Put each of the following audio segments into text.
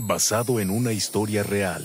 basado en una historia real.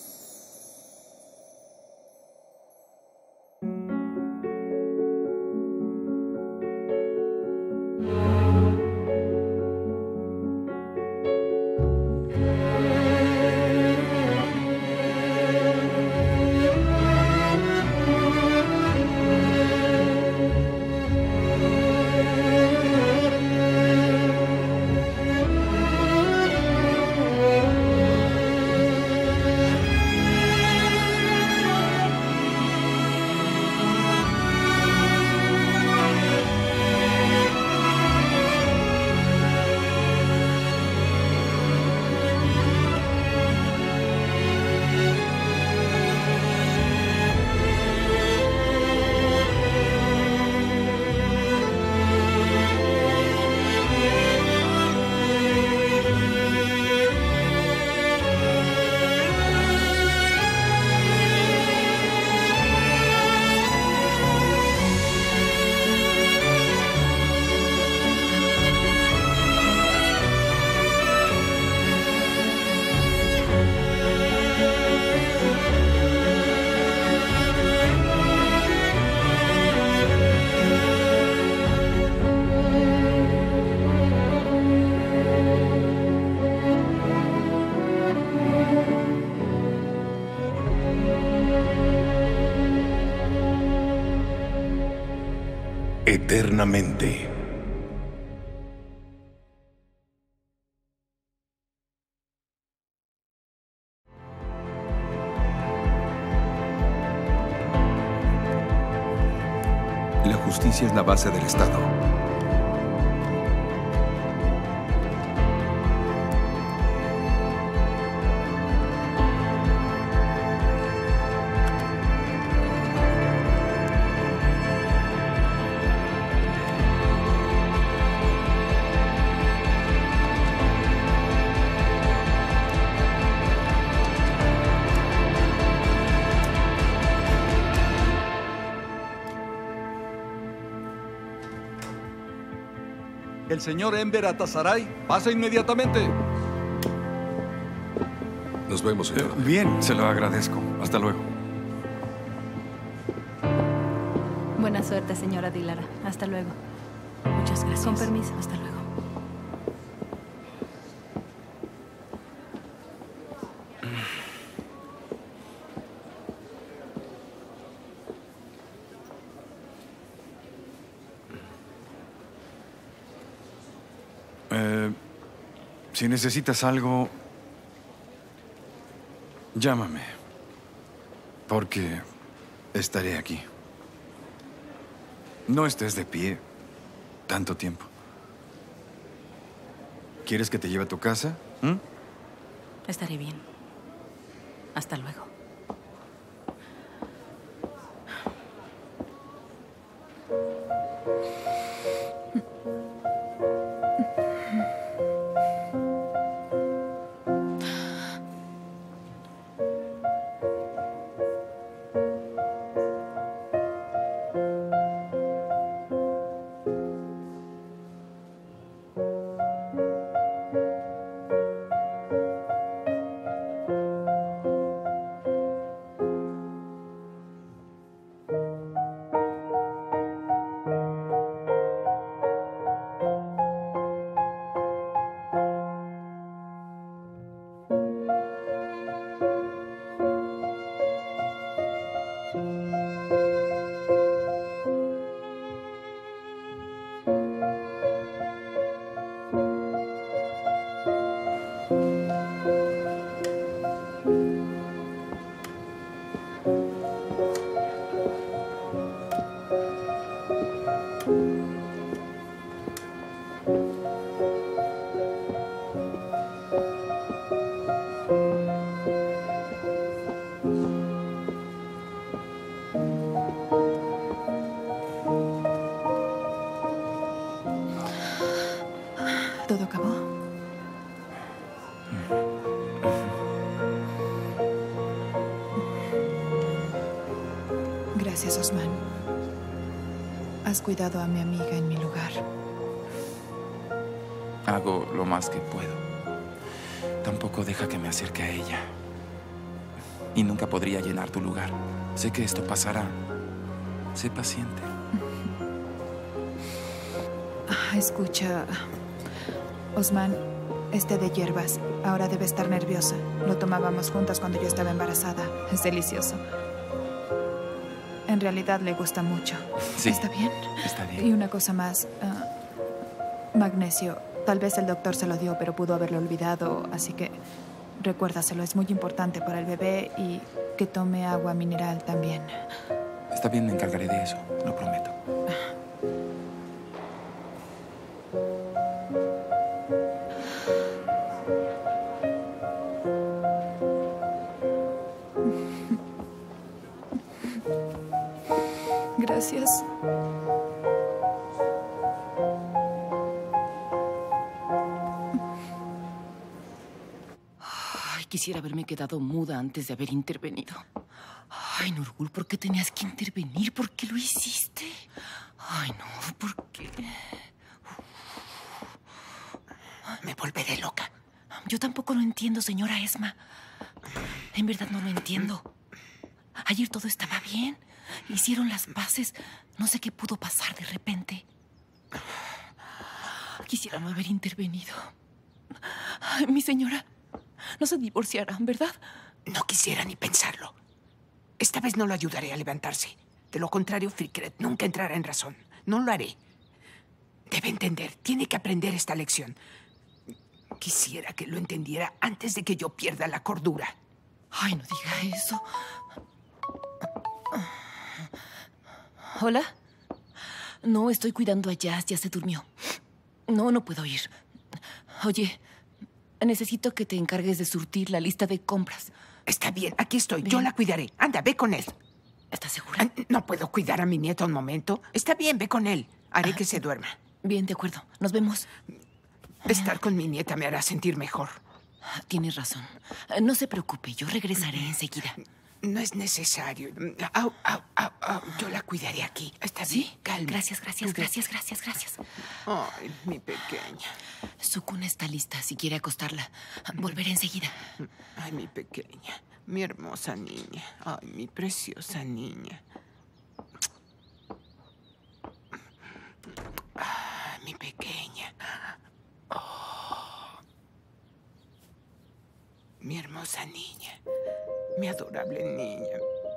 Eternamente. La justicia es la base del Estado. El señor Enver Atasaray pasa inmediatamente. Nos vemos, señor. Bien, se lo agradezco. Hasta luego. Buena suerte, señora Dilara. Hasta luego. Muchas gracias. Con permiso. Hasta luego. Si necesitas algo, llámame, porque estaré aquí. No estés de pie tanto tiempo. ¿Quieres que te lleve a tu casa? Estaré bien. Hasta luego. ¿Todo acabó? Gracias, Osman. Has cuidado a mi amiga en mi lugar. Hago lo más que puedo. Tampoco tampoco deja que me acerque a ella. Y nunca podría llenar tu lugar. Sé que esto pasará. Sé paciente. Escucha, Osman, este de hierbas ahora debe estar nerviosa. Lo tomábamos juntas cuando yo estaba embarazada. Es delicioso. En realidad le gusta mucho. Sí. ¿Está bien? Está bien. Y una cosa más. Magnesio. Tal vez el doctor se lo dio, pero pudo haberlo olvidado. Así que recuérdaselo. Es muy importante para el bebé y que tome agua mineral también. Está bien, me encargaré de eso. Lo prometo. Gracias. Ay, quisiera haberme quedado muda antes de haber intervenido. Ay, Nurgul, ¿por qué tenías que intervenir? ¿Por qué lo hiciste? Ay, no, ¿por qué? Me volveré loca. Yo tampoco lo entiendo, señora Esma. En verdad no lo entiendo. Ayer todo estaba bien. Hicieron las paces. No sé qué pudo pasar de repente. Quisiera no haber intervenido. Ay, mi señora, no se divorciarán, ¿verdad? No quisiera ni pensarlo. Esta vez no lo ayudaré a levantarse. De lo contrario, Fikret nunca entrará en razón. No lo haré. Debe entender. Tiene que aprender esta lección. Quisiera que lo entendiera antes de que yo pierda la cordura. Ay, no diga eso. ¿Hola? No, estoy cuidando a Jazz. Ya se durmió. No puedo ir. Oye, necesito que te encargues de surtir la lista de compras. Está bien, aquí estoy. Bien. Yo la cuidaré. Anda, ve con él. ¿Estás segura? ¿No puedo cuidar a mi nieto un momento? Está bien, ve con él. Haré que se duerma. Bien, de acuerdo. Nos vemos. Estar con mi nieta me hará sentir mejor. Tienes razón. No se preocupe, yo regresaré enseguida. No es necesario. Au, au, au, au. Yo la cuidaré aquí. ¿Está bien? ¿Sí? Calma. Gracias. Ay, mi pequeña. Su cuna está lista, si quiere acostarla. Volveré enseguida. Ay, mi pequeña. Mi hermosa niña. Ay, mi preciosa niña. Ay, mi pequeña. Oh. Mi hermosa niña. Mi adorable niña.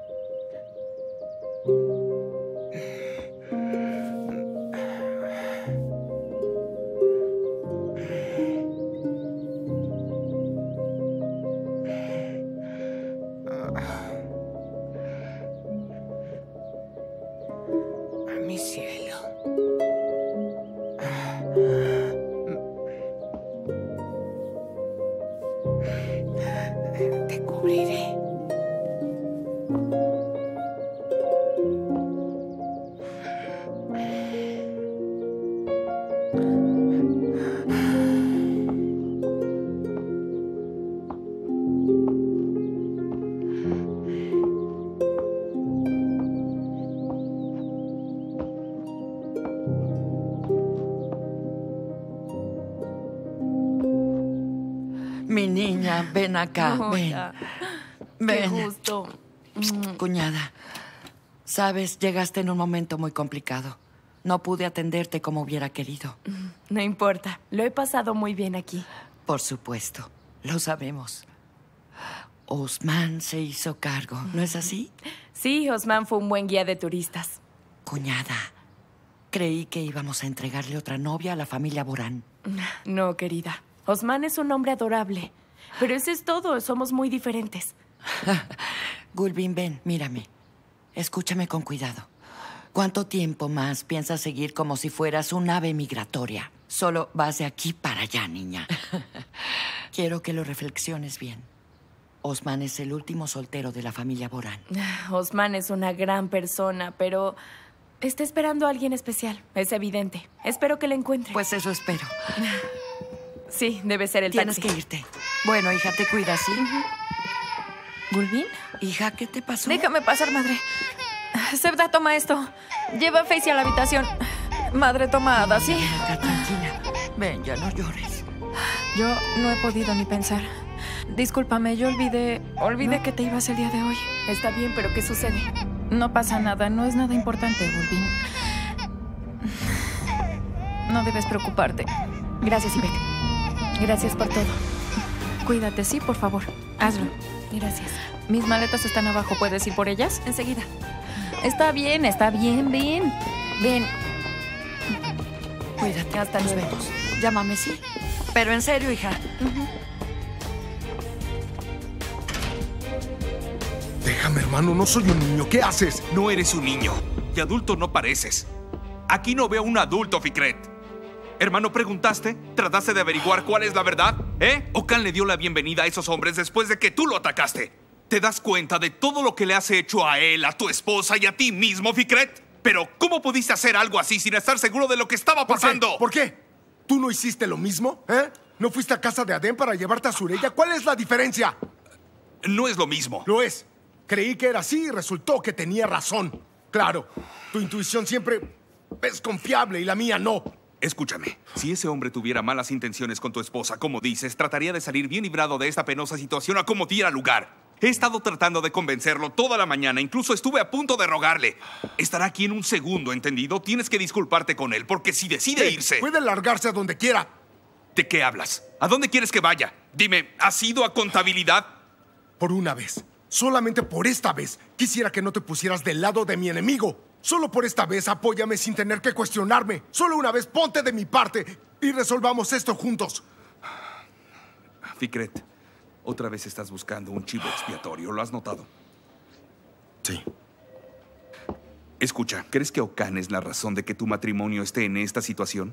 Mi cielo. Te cubriré. Mi niña, ven acá, Hola. ven. Qué Ven. gusto. Cuñada, sabes, llegaste en un momento muy complicado. No pude atenderte como hubiera querido. No importa. Lo he pasado muy bien aquí. Por supuesto, lo sabemos. Osman se hizo cargo, ¿no es así? Sí, Osman fue un buen guía de turistas. Cuñada, creí que íbamos a entregarle otra novia a la familia Borán. No, querida. Osman es un hombre adorable. Pero eso es todo. Somos muy diferentes. Gulbin, ven, mírame. Escúchame con cuidado. ¿Cuánto tiempo más piensas seguir como si fueras un ave migratoria? Solo vas de aquí para allá, niña. Quiero que lo reflexiones bien. Osman es el último soltero de la familia Borán. Osman es una gran persona, pero está esperando a alguien especial. Es evidente. Espero que le encuentre. Pues eso espero. Sí, debe ser el Tienes taxi. que irte. Bueno, hija, te cuidas, ¿sí? ¿Gulbin? Hija, ¿qué te pasó? Déjame pasar, madre. Sebda, toma esto. Lleva a Facey a la habitación. Madre, toma a Ada, ¿sí? Ven acá, tranquila. Ven, ya no llores. Yo no he podido ni pensar. Discúlpame, yo olvidé que te ibas el día de hoy. Está bien, pero ¿qué sucede? No pasa nada, no es nada importante, Gulbin. No debes preocuparte. Gracias, Ivek. Gracias por todo. Cuídate, sí, por favor. Hazlo. Gracias. Mis maletas están abajo, ¿puedes ir por ellas? Enseguida. Está bien, ven. Ven. Cuídate. Hasta Nos luego. vemos. Llámame, sí. Pero en serio, hija. Déjame, hermano, no soy un niño. ¿Qué haces? No eres un niño. Y adulto no pareces. Aquí no veo un adulto, Fikret. Hermano, ¿preguntaste? ¿Trataste de averiguar cuál es la verdad? Okan le dio la bienvenida a esos hombres después de que tú lo atacaste. ¿Te das cuenta de todo lo que le has hecho a él, a tu esposa y a ti mismo, Fikret? Pero, ¿cómo pudiste hacer algo así sin estar seguro de lo que estaba pasando? ¿Por qué? ¿Tú no hiciste lo mismo? ¿No fuiste a casa de Adem para llevarte a Sureya? ¿Cuál es la diferencia? No es lo mismo. Lo es. Creí que era así y resultó que tenía razón. Claro, tu intuición siempre es confiable y la mía no. Escúchame, si ese hombre tuviera malas intenciones con tu esposa, como dices, trataría de salir bien librado de esta penosa situación a como diera lugar. He estado tratando de convencerlo toda la mañana, incluso estuve a punto de rogarle. Estará aquí en un segundo, ¿entendido? Tienes que disculparte con él, porque si decide irse... Puede largarse a donde quiera. ¿De qué hablas? ¿A dónde quieres que vaya? Dime, ¿has ido a contabilidad? Por una vez, solamente por esta vez, quisiera que no te pusieras del lado de mi enemigo. Solo por esta vez, apóyame sin tener que cuestionarme. Solo una vez, ponte de mi parte y resolvamos esto juntos. Fikret, otra vez estás buscando un chivo expiatorio, ¿lo has notado? Sí. Escucha, ¿crees que Okan es la razón de que tu matrimonio esté en esta situación?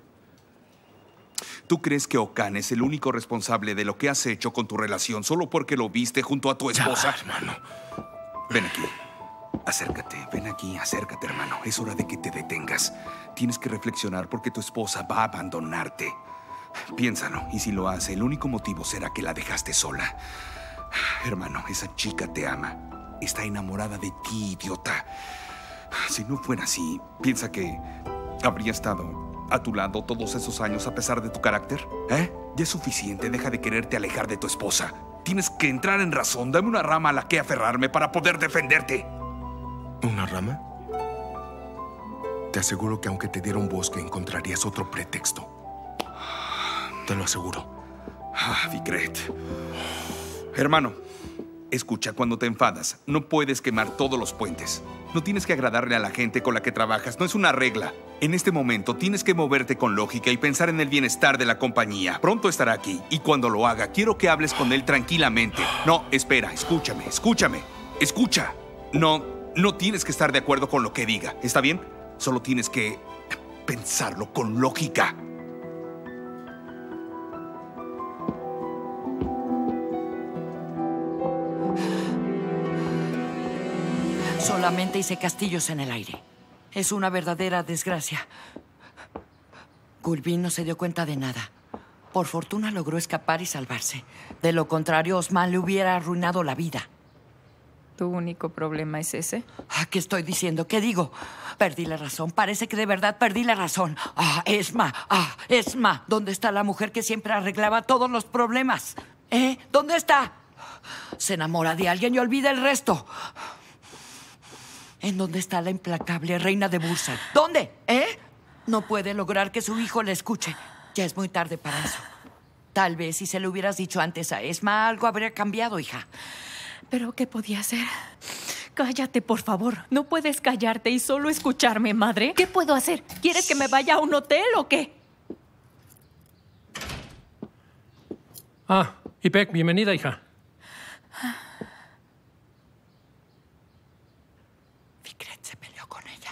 ¿Tú crees que Okan es el único responsable de lo que has hecho con tu relación solo porque lo viste junto a tu esposa? Ya, hermano. Ven aquí. Acércate, ven aquí, acércate, hermano. Es hora de que te detengas. Tienes que reflexionar porque tu esposa va a abandonarte. Piénsalo, y si lo hace, el único motivo será que la dejaste sola. Hermano, esa chica te ama. Está enamorada de ti, idiota. Si no fuera así, ¿piensa que habría estado a tu lado todos esos años a pesar de tu carácter? Ya es suficiente, deja de quererte alejar de tu esposa. Tienes que entrar en razón. Dame una rama a la que aferrarme para poder defenderte. ¿Una rama? Te aseguro que aunque te diera un bosque, encontrarías otro pretexto. Te lo aseguro. Fikret. Hermano, escucha, cuando te enfadas, no puedes quemar todos los puentes. No tienes que agradarle a la gente con la que trabajas, no es una regla. En este momento tienes que moverte con lógica y pensar en el bienestar de la compañía. Pronto estará aquí, y cuando lo haga, quiero que hables con él tranquilamente. No, espera, escúchame. Escucha. No tienes que estar de acuerdo con lo que diga, ¿está bien? Solo tienes que pensarlo con lógica. Solamente hice castillos en el aire. Es una verdadera desgracia. Gulbin no se dio cuenta de nada. Por fortuna logró escapar y salvarse. De lo contrario, Osman le hubiera arruinado la vida. ¿Tu único problema es ese? ¿Qué estoy diciendo? ¿Qué digo? Perdí la razón. Parece que de verdad perdí la razón. Esma. ¿Dónde está la mujer que siempre arreglaba todos los problemas? ¿Dónde está? Se enamora de alguien y olvida el resto. ¿En dónde está la implacable reina de Bursa? ¿Dónde? No puede lograr que su hijo le escuche. Ya es muy tarde para eso. Tal vez si se lo hubieras dicho antes a Esma, algo habría cambiado, hija. ¿Pero qué podía hacer? Cállate, por favor. No puedes callarte y solo escucharme, madre. ¿Qué puedo hacer? ¿Quieres que me vaya a un hotel o qué? Ipek, bienvenida, hija. Fikret se peleó con ella.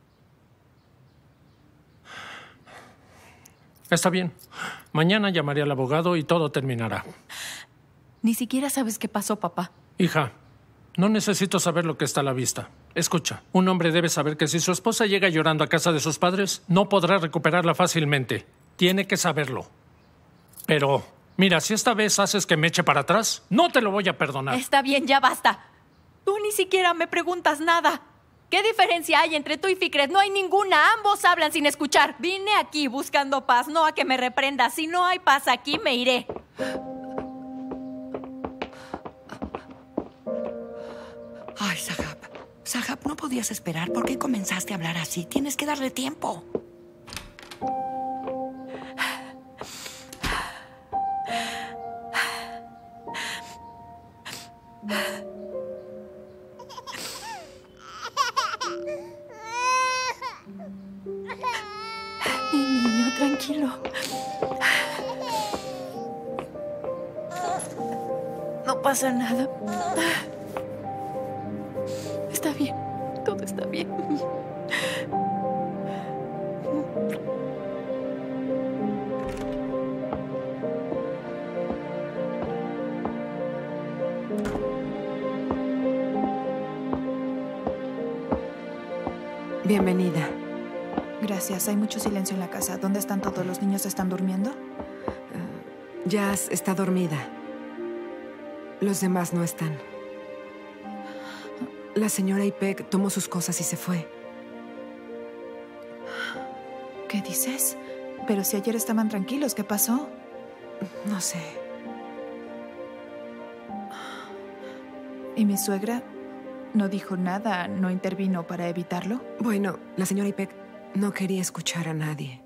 Está bien. Mañana llamaré al abogado y todo terminará. Ni siquiera sabes qué pasó, papá. Hija, no necesito saber lo que está a la vista. Escucha, un hombre debe saber que si su esposa llega llorando a casa de sus padres, no podrá recuperarla fácilmente. Tiene que saberlo. Pero, mira, si esta vez haces que me eche para atrás, no te lo voy a perdonar. Está bien, ya basta. Tú ni siquiera me preguntas nada. ¿Qué diferencia hay entre tú y Fikret? No hay ninguna. Ambos hablan sin escuchar. Vine aquí buscando paz, no a que me reprendas. Si no hay paz aquí, me iré. Ay, Sahab. Sahab, no podías esperar. ¿Por qué comenzaste a hablar así? Tienes que darle tiempo. Mi niño, tranquilo. No pasa nada. Está bien. Todo está bien. Bienvenida. Gracias. Hay mucho silencio en la casa. ¿Dónde están todos? ¿Los niños están durmiendo? Jazz está dormida. Los demás no están. La señora Ipek tomó sus cosas y se fue. ¿Qué dices? Pero si ayer estaban tranquilos, ¿qué pasó? No sé. ¿Y mi suegra no dijo nada? ¿No intervino para evitarlo? Bueno, la señora Ipek no quería escuchar a nadie.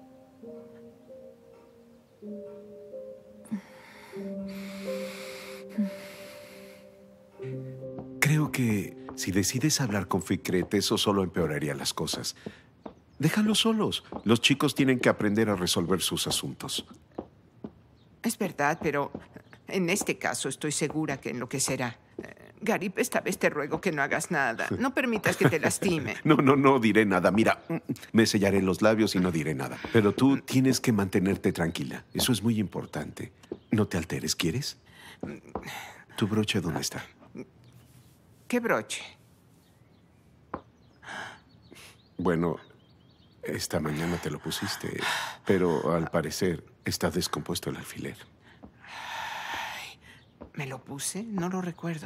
Creo que si decides hablar con Fikret, eso solo empeoraría las cosas. Déjalos solos. Los chicos tienen que aprender a resolver sus asuntos. Es verdad, pero en este caso estoy segura que enloquecerá. Garip, esta vez te ruego que no hagas nada. No permitas que te lastime. No diré nada. Mira, me sellaré los labios y no diré nada. Pero tú tienes que mantenerte tranquila. Eso es muy importante. No te alteres, ¿quieres? ¿Tu broche dónde está? ¿Qué broche? Bueno, esta mañana te lo pusiste, pero al parecer está descompuesto el alfiler. ¿Me lo puse? No lo recuerdo.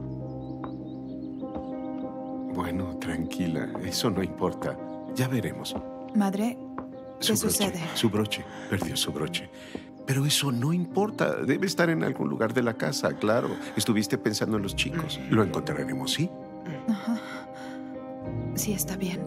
Bueno, tranquila, eso no importa. Ya veremos. Madre, ¿qué sucede? Su broche. Perdió su broche. Pero eso no importa. Debe estar en algún lugar de la casa, claro. Estuviste pensando en los chicos. Lo encontraremos, ¿sí? Ajá. Sí, está bien.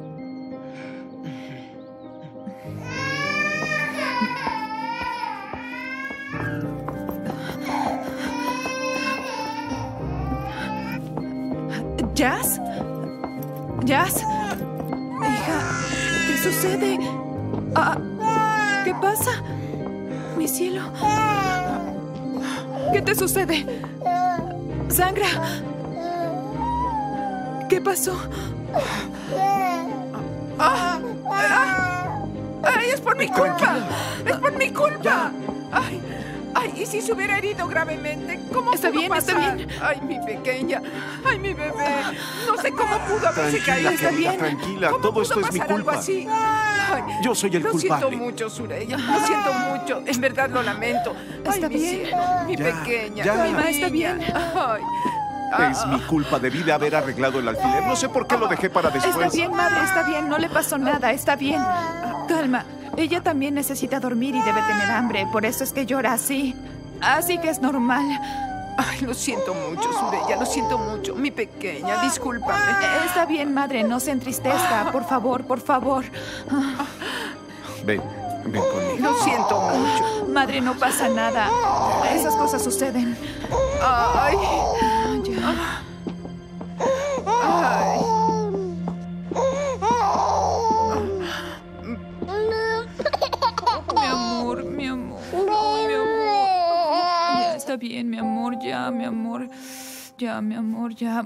¿Jazz? ¿Jazz? Hija, ¿qué sucede? ¿Qué pasa? Mi cielo. ¿Qué te sucede? ¿Sangra? ¿Qué pasó? ¡Ay, es por mi culpa! ¡Es por mi culpa! ¡Ay, y si se hubiera herido gravemente! ¿Cómo está pudo bien, pasar? está bien. ¡Ay, mi pequeña! ¡Ay, mi bebé! No sé cómo pudo haberse caído. Tranquila, querida, tranquila. Todo esto es mi Algo culpa. así? Ay, Yo soy el lo culpable. Lo siento mucho, Sureya. Lo siento mucho. En verdad lo lamento. ¿Está mi bien? cielo, mi Ya, pequeña. ya. Mi Mamá, ¿está bien? Ay. Es mi culpa. Debí de haber arreglado el alfiler. No sé por qué lo dejé para después. Está bien, madre, está bien. No le pasó nada, está bien. Calma. Ella también necesita dormir y debe tener hambre. Por eso es que llora así. Así que es normal. Ay, lo siento mucho, Sureya. Lo siento mucho. Mi pequeña, discúlpame. Está bien, madre. No se entristezca. Por favor, por favor. Ven conmigo. Lo siento mucho. Madre, no pasa nada. Esas cosas suceden. Ay. Ya. Ay. Mi amor, mi amor. Oh, mi amor. Ya está bien, mi amor, ya, mi amor. Ya, mi amor, ya.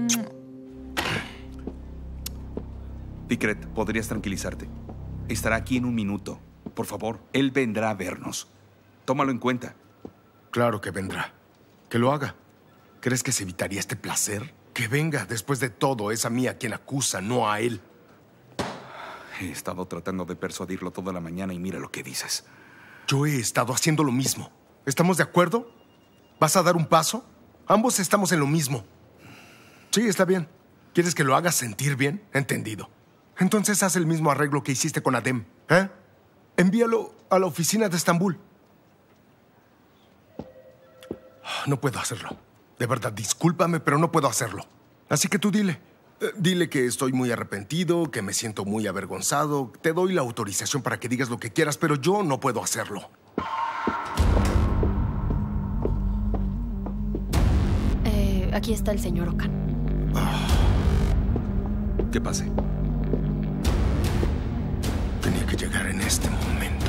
Fikret, podrías tranquilizarte. Estará aquí en un minuto. Por favor, él vendrá a vernos. Tómalo en cuenta. Claro que vendrá. Que lo haga. ¿Crees que se evitaría este placer? Que venga. Después de todo, es a mí a quien acusa, no a él. He estado tratando de persuadirlo toda la mañana y mira lo que dices. Yo he estado haciendo lo mismo. ¿Estamos de acuerdo? ¿Vas a dar un paso? Ambos estamos en lo mismo. Sí, está bien. ¿Quieres que lo hagas sentir bien? Entendido. Entonces haz el mismo arreglo que hiciste con Adem, ¿eh? Envíalo a la oficina de Estambul. No puedo hacerlo. De verdad, discúlpame, pero no puedo hacerlo. Así que tú dile. Dile que estoy muy arrepentido, que me siento muy avergonzado. Te doy la autorización para que digas lo que quieras, pero yo no puedo hacerlo. Aquí está el señor Okan. ¿Qué pase? Tenía que llegar en este momento.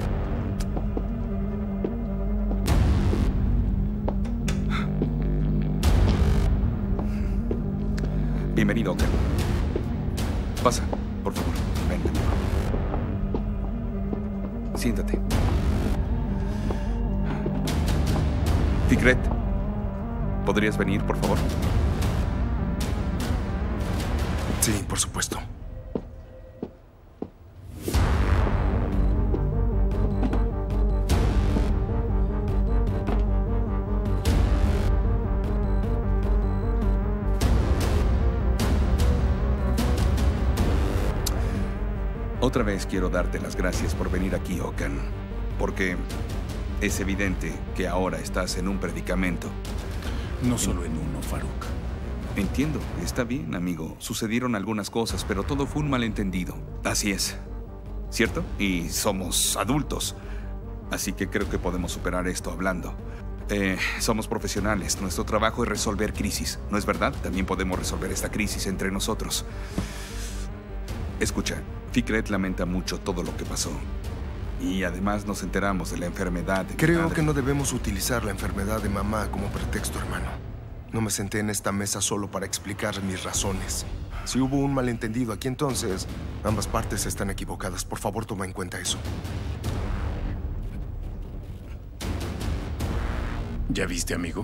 Bienvenido, Okan. Pasa, por favor. Ven. Siéntate. Fikret, ¿podrías venir, por favor? Sí, por supuesto. Otra vez quiero darte las gracias por venir aquí, Okan, porque es evidente que ahora estás en un predicamento. No solo en uno, Farouk. Entiendo, está bien, amigo. Sucedieron algunas cosas, pero todo fue un malentendido. Así es, ¿cierto? Y somos adultos, así que creo que podemos superar esto hablando. Somos profesionales, nuestro trabajo es resolver crisis, ¿no es verdad? También podemos resolver esta crisis entre nosotros. Escucha, Fikret lamenta mucho todo lo que pasó. Y además nos enteramos de la enfermedad de mi Creo madre. que no debemos utilizar la enfermedad de mamá como pretexto, hermano. No me senté en esta mesa solo para explicar mis razones. Si hubo un malentendido aquí, entonces ambas partes están equivocadas. Por favor, toma en cuenta eso. ¿Ya viste, amigo?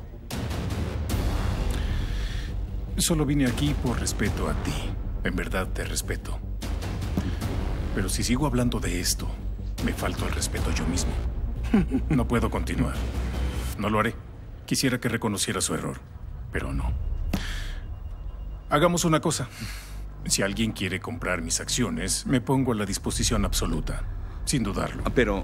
Solo vine aquí por respeto a ti. En verdad te respeto. Pero si sigo hablando de esto, me falto al respeto yo mismo. No puedo continuar. No lo haré. Quisiera que reconociera su error, pero no. Hagamos una cosa. Si alguien quiere comprar mis acciones, me pongo a la disposición absoluta, sin dudarlo. Pero...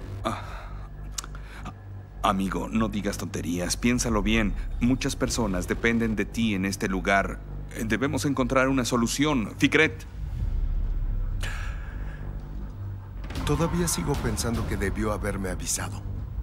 amigo, no digas tonterías. Piénsalo bien. Muchas personas dependen de ti en este lugar. Debemos encontrar una solución. Fikret. Todavía sigo pensando que debió haberme avisado.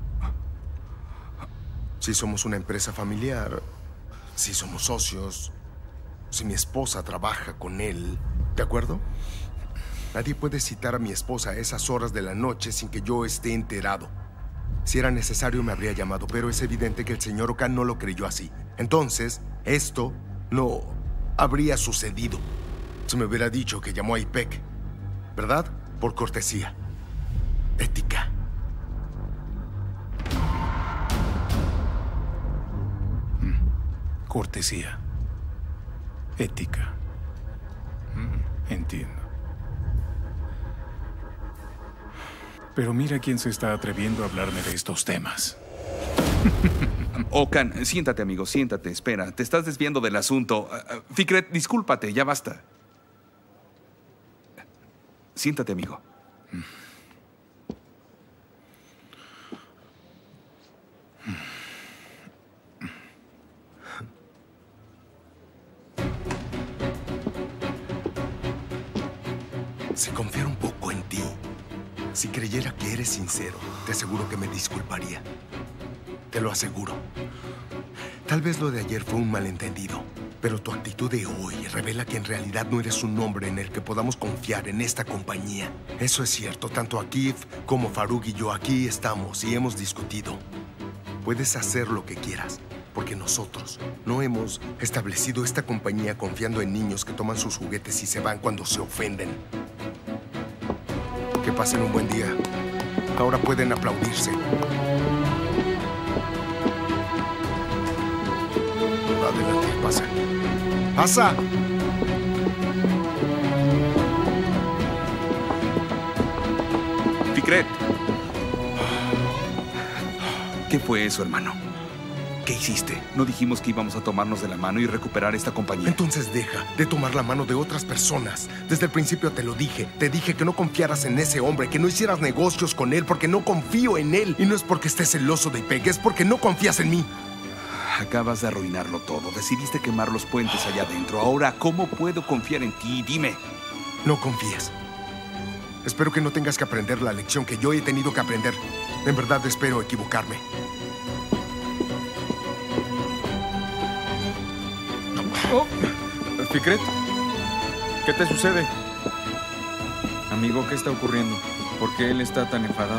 Si somos una empresa familiar, si somos socios, si mi esposa trabaja con él, ¿de acuerdo? Nadie puede citar a mi esposa a esas horas de la noche sin que yo esté enterado. Si era necesario me habría llamado, pero es evidente que el señor Okan no lo creyó así. Entonces, esto no habría sucedido si me hubiera dicho que llamó a Ipek, ¿verdad? Por cortesía. Ética. Cortesía. Ética. Entiendo. Pero mira quién se está atreviendo a hablarme de estos temas. Okan, siéntate, amigo, siéntate. Espera, te estás desviando del asunto. Fikret, discúlpate, ya basta. Siéntate, amigo. Si confiara un poco en ti, si creyera que eres sincero, te aseguro que me disculparía. Te lo aseguro. Tal vez lo de ayer fue un malentendido, pero tu actitud de hoy revela que en realidad no eres un hombre en el que podamos confiar en esta compañía. Eso es cierto, tanto Akif como Farouk y yo aquí estamos y hemos discutido. Puedes hacer lo que quieras, porque nosotros no hemos establecido esta compañía confiando en niños que toman sus juguetes y se van cuando se ofenden. Que pasen un buen día. Ahora pueden aplaudirse. Adelante, pasa. ¡Pasa! Fikret. ¿Qué fue eso, hermano? ¿Qué hiciste? No dijimos que íbamos a tomarnos de la mano y recuperar esta compañía. Entonces deja de tomar la mano de otras personas. Desde el principio te lo dije. Te dije que no confiaras en ese hombre, que no hicieras negocios con él, porque no confío en él. Y no es porque estés celoso de Ipek, es porque no confías en mí. Acabas de arruinarlo todo. Decidiste quemar los puentes allá adentro. Ahora, ¿cómo puedo confiar en ti? Dime. No confíes. Espero que no tengas que aprender la lección que yo he tenido que aprender. En verdad espero equivocarme. Oh, Fikret, ¿qué te sucede? Amigo, ¿qué está ocurriendo? ¿Por qué él está tan enfadado?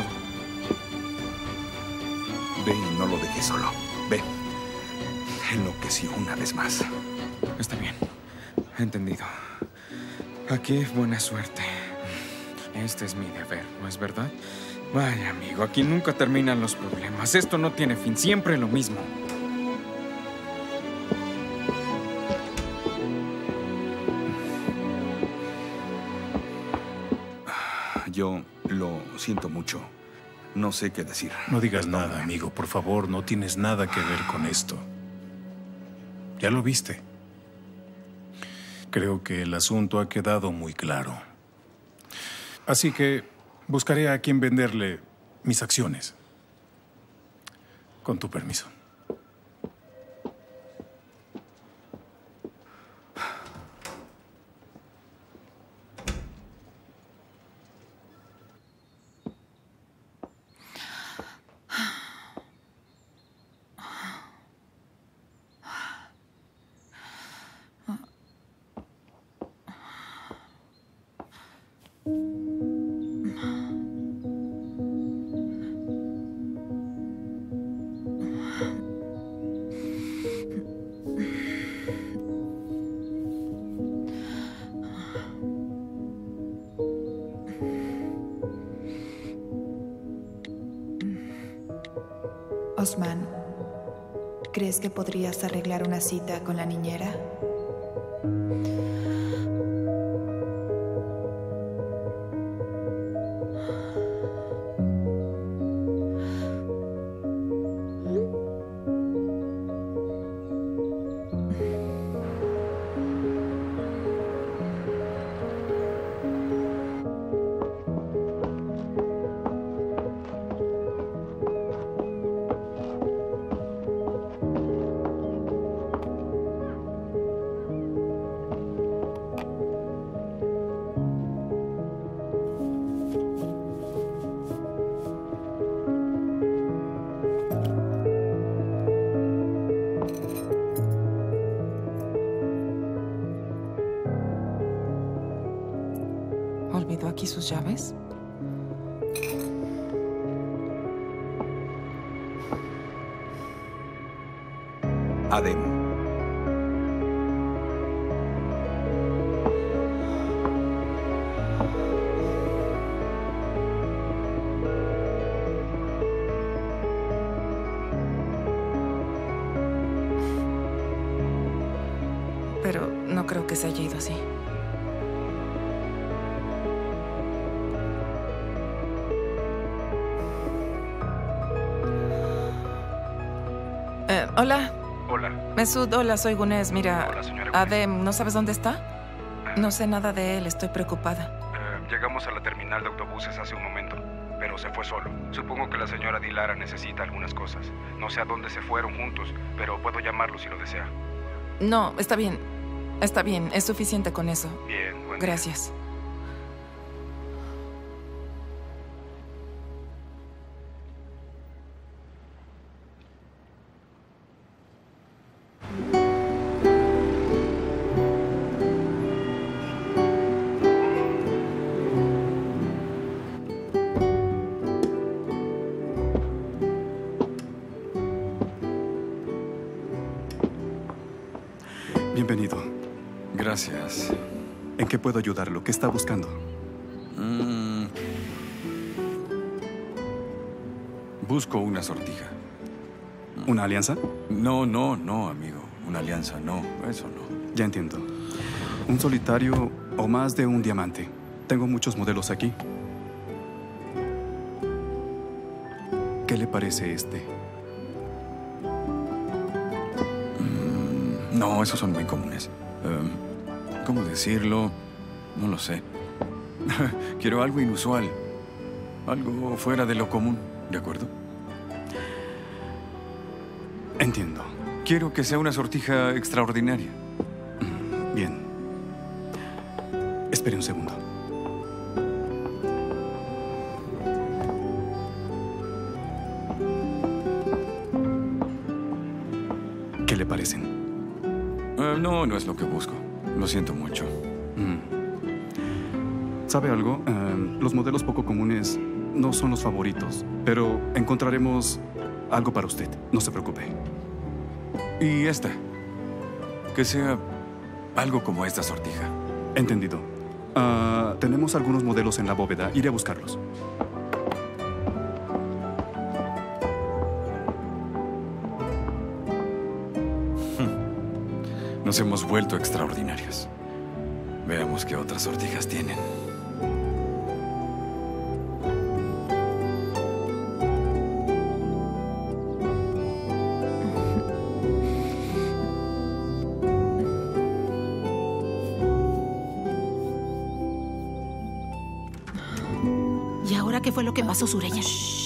Ve y no lo dejes solo. Ve. Enloqueció una vez más. Está bien. Entendido. Aquí, buena suerte. Este es mi deber, ¿no es verdad? Vaya, amigo, aquí nunca terminan los problemas. Esto no tiene fin, siempre lo mismo. Yo lo siento mucho. No sé qué decir. No digas nada, amigo, por favor. No tienes nada que ver con esto. Ya lo viste. Creo que el asunto ha quedado muy claro. Así que buscaré a quien venderle mis acciones. Con tu permiso. Osman, ¿crees que podrías arreglar una cita con la niñera? ¿Olvidó aquí sus llaves? Adem. Pero no creo que se haya ido así. Hola. Hola. Mesud, hola, soy Gunés. Mira, Hola, señora Gunés. Adem, ¿no sabes dónde está? No sé nada de él, estoy preocupada. Llegamos a la terminal de autobuses hace un momento, pero se fue solo. Supongo que la señora Dilara necesita algunas cosas. No sé a dónde se fueron juntos, pero puedo llamarlo si lo desea. No, está bien. Está bien, es suficiente con eso. Bien, buen día. Gracias. Bienvenido. Gracias. ¿En qué puedo ayudarlo? ¿Qué está buscando? Busco una sortija. ¿Una alianza? No, amigo. Una alianza, no. Eso no. Ya entiendo. Un solitario o más de un diamante. Tengo muchos modelos aquí. ¿Qué le parece este? No, esos son muy comunes. ¿Cómo decirlo? No lo sé. Quiero algo inusual. Algo fuera de lo común. ¿De acuerdo? Entiendo. Quiero que sea una sortija extraordinaria. Bien. Espere un segundo. ¿Qué le parecen? No, no es lo que busco. Lo siento mucho. ¿Sabe algo? Los modelos poco comunes no son los favoritos, pero encontraremos algo para usted. No se preocupe. Y esta. Que sea algo como esta sortija. Entendido. Tenemos algunos modelos en la bóveda. Iré a buscarlos. Nos hemos vuelto extraordinarios. Veamos qué otras sortijas tienen. ¿Y ahora qué fue lo que pasó, Sureya?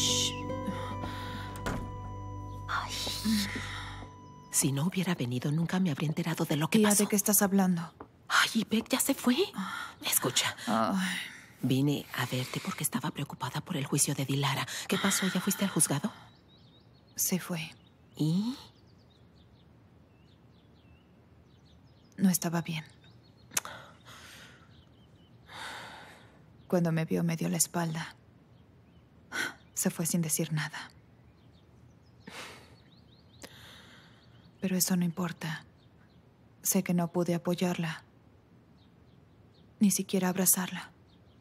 Si no hubiera venido, nunca me habría enterado de lo que pasó. ¿De qué estás hablando? Ay, Ipek ya se fue. Escucha. Vine a verte porque estaba preocupada por el juicio de Dilara. ¿Qué pasó? ¿Ya fuiste al juzgado? Se fue. ¿Y? No estaba bien. Cuando me vio, me dio la espalda. Se fue sin decir nada. Pero eso no importa. Sé que no pude apoyarla. Ni siquiera abrazarla.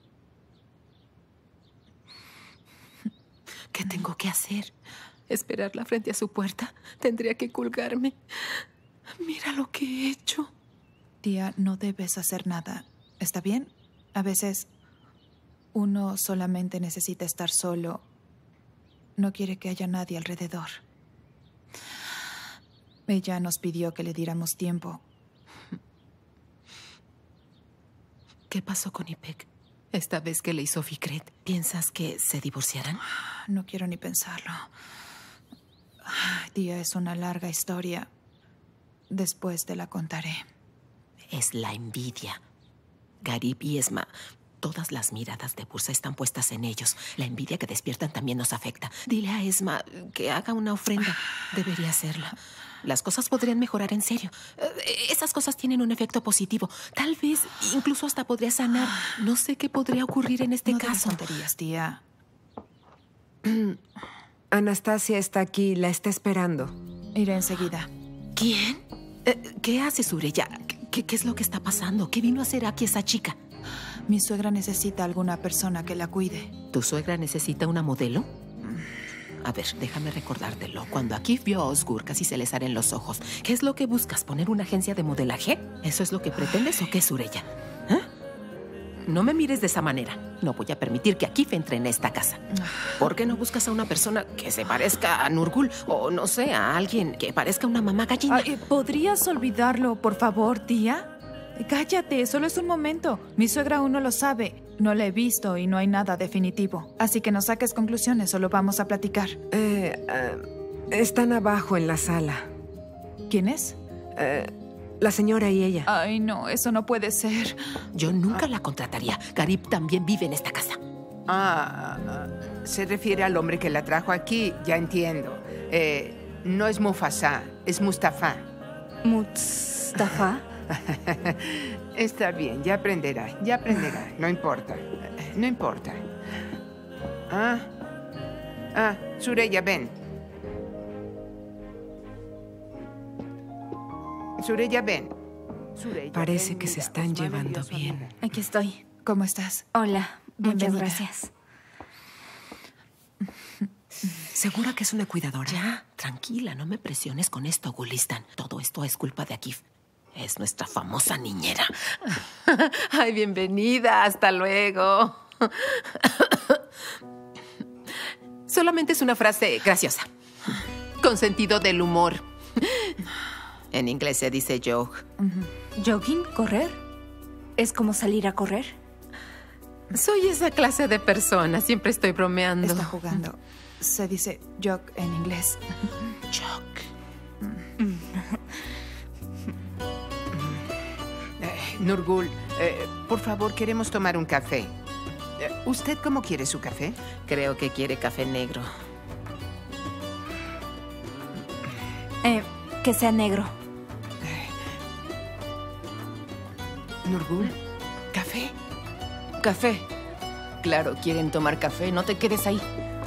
¿Qué tengo que hacer? ¿Esperarla frente a su puerta? Tendría que colgarme. Mira lo que he hecho. Tía, no debes hacer nada. ¿Está bien? A veces uno solamente necesita estar solo. No quiere que haya nadie alrededor. Ella nos pidió que le diéramos tiempo. ¿Qué pasó con Ipek? Esta vez que le hizo Fikret, ¿piensas que se divorciarán? No quiero ni pensarlo. Tía, es una larga historia. Después te la contaré. Es la envidia. Garib y Esma, todas las miradas de Bursa están puestas en ellos. La envidia que despiertan también nos afecta. Dile a Esma que haga una ofrenda. Debería hacerla. Las cosas podrían mejorar en serio. Esas cosas tienen un efecto positivo. Tal vez incluso hasta podría sanar. No sé qué podría ocurrir en este caso. No tonterías, tía. Anastasia está aquí, la está esperando. Iré enseguida. ¿Quién? ¿Qué hace Sureya? ¿Qué es lo que está pasando? ¿Qué vino a hacer aquí esa chica? Mi suegra necesita alguna persona que la cuide. ¿Tu suegra necesita una modelo? A ver, déjame recordártelo. Cuando Akif vio a Osgur, casi se le salen los ojos. ¿Qué es lo que buscas? ¿Poner una agencia de modelaje? ¿Eso es lo que pretendes o qué, Sureya? No me mires de esa manera. No voy a permitir que Akif entre en esta casa. ¿Por qué no buscas a una persona que se parezca a Nurgul? O no sé, a alguien que parezca una mamá gallina. ¿Podrías olvidarlo, por favor, tía? Cállate, solo es un momento. Mi suegra aún no lo sabe. No la he visto y no hay nada definitivo. Así que no saques conclusiones, solo vamos a platicar. Están abajo en la sala. ¿Quién es? La señora y ella. Ay, no, eso no puede ser. Yo nunca la contrataría. Garib también vive en esta casa. Se refiere al hombre que la trajo aquí, ya entiendo. No es Mufasa, es Mustafa. ¿Mustafa? Está bien, ya aprenderá. No importa. No importa. Sureya, ven. Sureya, ven. Parece que se están llevando bien. Aquí estoy. ¿Cómo estás? Hola, muchas Bienvenida. gracias. ¿Segura que es una cuidadora? Ya, tranquila, no me presiones con esto, Gulistan. Todo esto es culpa de Akif. Es nuestra famosa niñera. Ay, bienvenida, hasta luego. Solamente es una frase graciosa, con sentido del humor. En inglés se dice joke. ¿Jogging? ¿Correr? ¿Es como salir a correr? Soy esa clase de persona, siempre estoy bromeando. Está jugando. Se dice joke en inglés. Joke. Nurgul, por favor, queremos tomar un café. ¿Usted cómo quiere su café? Creo que quiere café negro. Que sea negro. Nurgul, ¿café? Café. Claro, quieren tomar café. No te quedes ahí.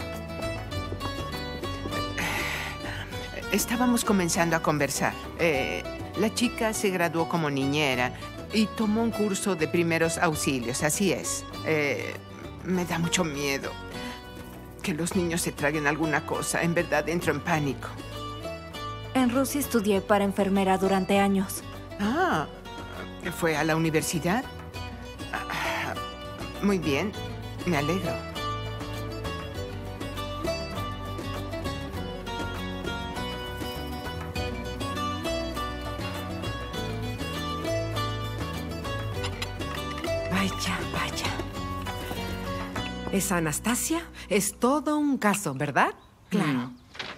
Estábamos comenzando a conversar. La chica se graduó como niñera y tomó un curso de primeros auxilios, así es. Me da mucho miedo que los niños se traguen alguna cosa. En verdad, entro en pánico. En Rusia estudié para enfermera durante años. Ah, ¿fue a la universidad? Muy bien, me alegro. Vaya, vaya. Esa Anastasia es todo un caso, ¿verdad? Claro.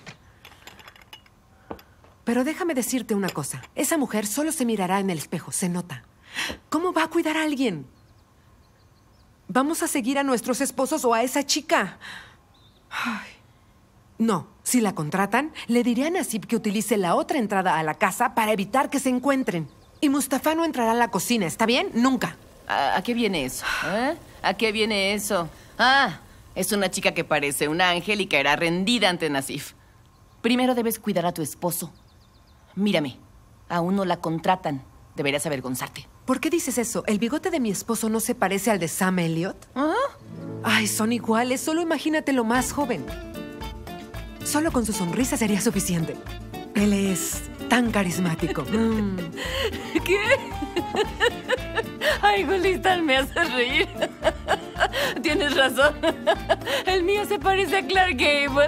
Pero déjame decirte una cosa. Esa mujer solo se mirará en el espejo, se nota. ¿Cómo va a cuidar a alguien? ¿Vamos a seguir a nuestros esposos o a esa chica? Ay. No, si la contratan, le diré a Nasib que utilice la otra entrada a la casa para evitar que se encuentren. Y Mustafa no entrará a la cocina, ¿está bien? Nunca. ¿A qué viene eso? ¿A qué viene eso? Ah, es una chica que parece un ángel y caerá rendida ante Nasif. Primero debes cuidar a tu esposo. Mírame, aún no la contratan. Deberías avergonzarte. ¿Por qué dices eso? ¿El bigote de mi esposo no se parece al de Sam Elliott? Ay, son iguales. Solo imagínate lo más joven. Solo con su sonrisa sería suficiente. Él es tan carismático. ¿Qué? Ay, Gulistan, me hace reír. Tienes razón. El mío se parece a Clark Gable.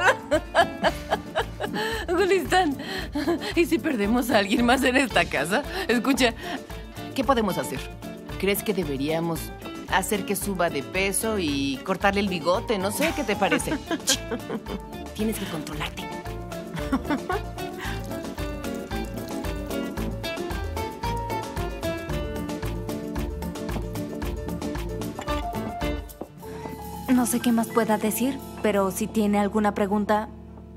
Gulistan, ¿y si perdemos a alguien más en esta casa? Escucha, ¿qué podemos hacer? ¿Crees que deberíamos hacer que suba de peso y cortarle el bigote? No sé, ¿qué te parece? Tienes que controlarte. No sé qué más pueda decir, pero si tiene alguna pregunta...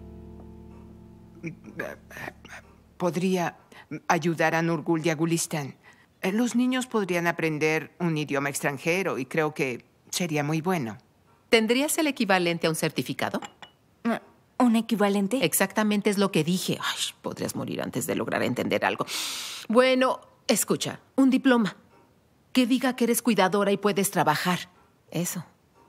Podría ayudar a Nurgul y a Gulistan. Los niños podrían aprender un idioma extranjero y creo que sería muy bueno. ¿Tendrías el equivalente a un certificado? ¿Un equivalente? Exactamente es lo que dije. Ay, podrías morir antes de lograr entender algo. Bueno, escucha, un diploma que diga que eres cuidadora y puedes trabajar. Eso.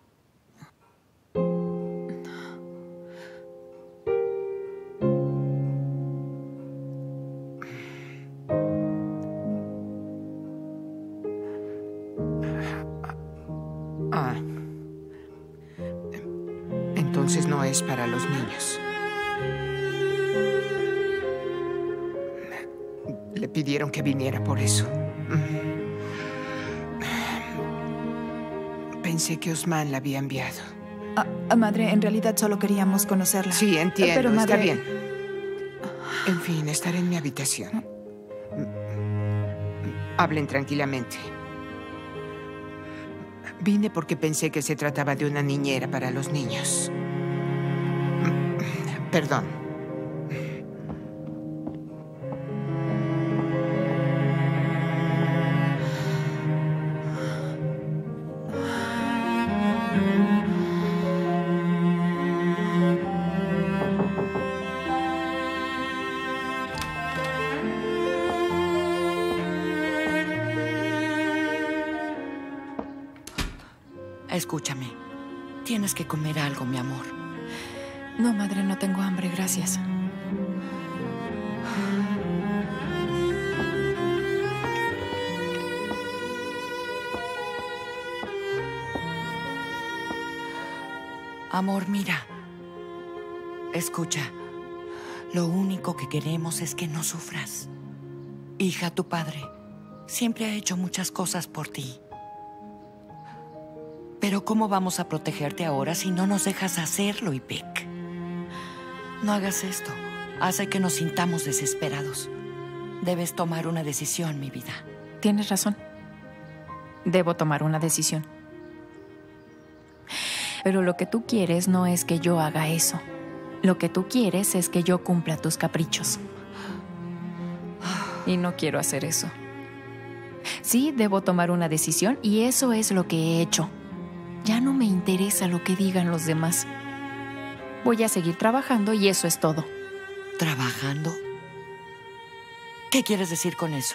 Entonces no es para los niños. Le pidieron que viniera por eso. Pensé que Osman la había enviado. Madre, en realidad solo queríamos conocerla. Sí, entiendo. Pero, madre... Está bien. En fin, estaré en mi habitación. Hablen tranquilamente. Vine porque pensé que se trataba de una niñera para los niños. Perdón. Escúchame. Tienes que comer algo, mi amor. No, madre, no tengo hambre, gracias. Amor, mira. Escucha. Lo único que queremos es que no sufras. Hija, tu padre siempre ha hecho muchas cosas por ti. Pero ¿cómo vamos a protegerte ahora si no nos dejas hacerlo, Ipek? No hagas esto. Hace que nos sintamos desesperados. Debes tomar una decisión, mi vida. Tienes razón. debo tomar una decisión. Pero lo que tú quieres no es que yo haga eso. Lo que tú quieres es que yo cumpla tus caprichos. Y no quiero hacer eso. Sí, debo tomar una decisión y eso es lo que he hecho. Ya no me interesa lo que digan los demás. Voy a seguir trabajando y eso es todo. ¿Trabajando? ¿Qué quieres decir con eso?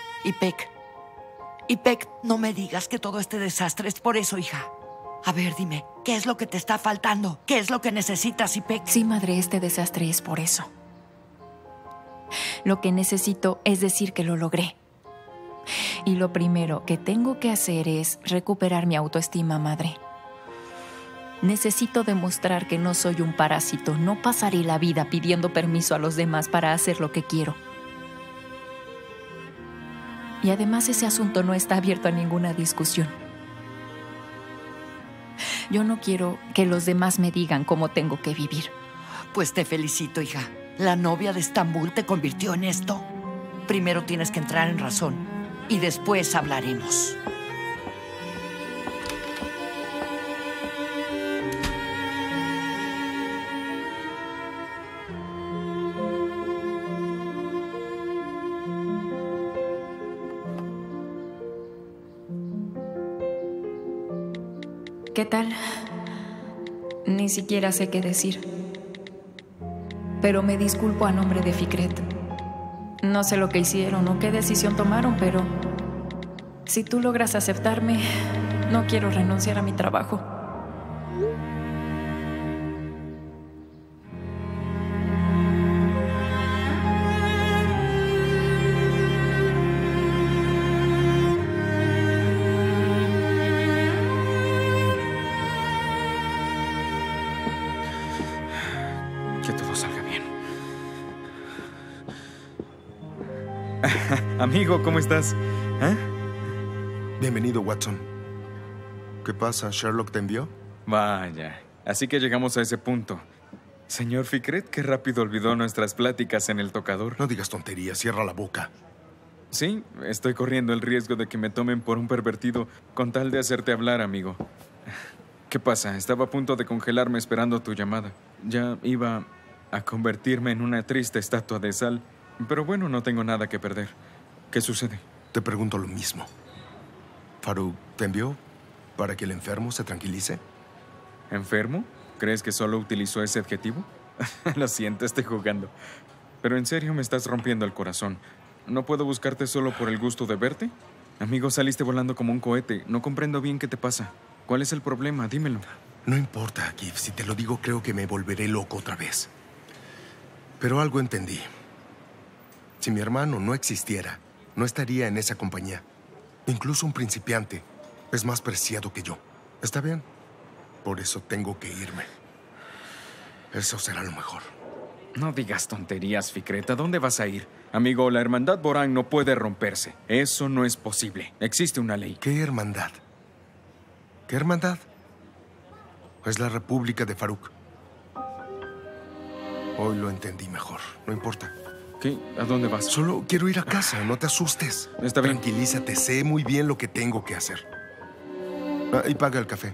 Ipek, no me digas que todo este desastre es por eso, hija. A ver, dime, ¿qué es lo que te está faltando? ¿Qué es lo que necesitas, Ipek? Sí, madre, este desastre es por eso. Lo que necesito es decir que lo logré. Y lo primero que tengo que hacer es recuperar mi autoestima, madre. Necesito demostrar que no soy un parásito. No pasaré la vida pidiendo permiso a los demás para hacer lo que quiero. Y además ese asunto no está abierto a ninguna discusión. Yo no quiero que los demás me digan cómo tengo que vivir. Pues te felicito, hija. La novia de Estambul te convirtió en esto. Primero tienes que entrar en razón y después hablaremos. ¿Qué tal? Ni siquiera sé qué decir. Pero me disculpo a nombre de Fikret. No sé lo que hicieron o qué decisión tomaron, pero si tú logras aceptarme, no quiero renunciar a mi trabajo. Que todo salga bien. Amigo, ¿cómo estás? ¿Ah? Bienvenido, Watson. ¿Qué pasa? ¿Sherlock te envió? Vaya, así que llegamos a ese punto. Señor Fikret, qué rápido olvidó nuestras pláticas en el tocador. No digas tonterías, cierra la boca. Sí, estoy corriendo el riesgo de que me tomen por un pervertido con tal de hacerte hablar, amigo. ¿Qué pasa? Estaba a punto de congelarme esperando tu llamada. Ya iba a convertirme en una triste estatua de sal. Pero bueno, no tengo nada que perder. ¿Qué sucede? Te pregunto lo mismo. ¿Farouk te envió para que el enfermo se tranquilice? ¿Enfermo? ¿Crees que solo utilizó ese adjetivo? Lo siento, estoy jugando. Pero en serio me estás rompiendo el corazón. ¿No puedo buscarte solo por el gusto de verte? Amigo, saliste volando como un cohete. No comprendo bien qué te pasa. ¿Cuál es el problema? Dímelo. No importa, Giff. Si te lo digo, creo que me volveré loco otra vez. Pero algo entendí. Si mi hermano no existiera, no estaría en esa compañía. Incluso un principiante es más preciado que yo. ¿Está bien? Por eso tengo que irme. Eso será lo mejor. No digas tonterías, Fikret. ¿A dónde vas a ir? Amigo, la hermandad Boran no puede romperse. Eso no es posible. Existe una ley. ¿Qué hermandad? ¿Qué hermandad? Es la República de Farouk. Hoy lo entendí mejor. No importa. ¿Qué? ¿A dónde vas? Solo quiero ir a casa. No te asustes. Está bien. Tranquilízate. Sé muy bien lo que tengo que hacer. Y paga el café.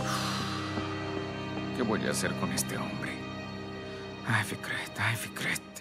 ¿Qué voy a hacer con este hombre? Ay, Fikret.